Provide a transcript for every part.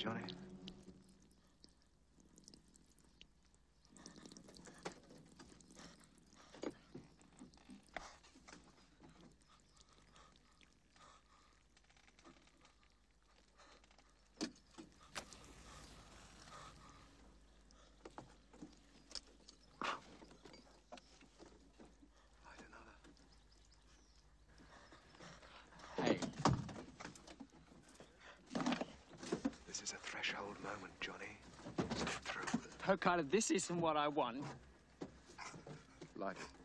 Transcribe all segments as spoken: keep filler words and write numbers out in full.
Johnny. This is a threshold moment, Johnny. Step through. Toecutter, this isn't what I want. Light it.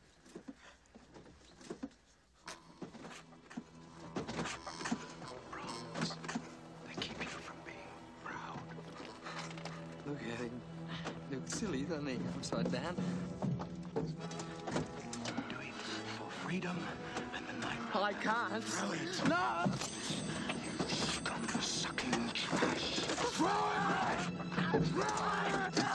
Bronze. They keep you from being proud. Look at him. Looks silly, doesn't he? Upside down. Do it for freedom and the night. I can't. Throw it. No! You scum-sucking trash. Throw it! Throw it!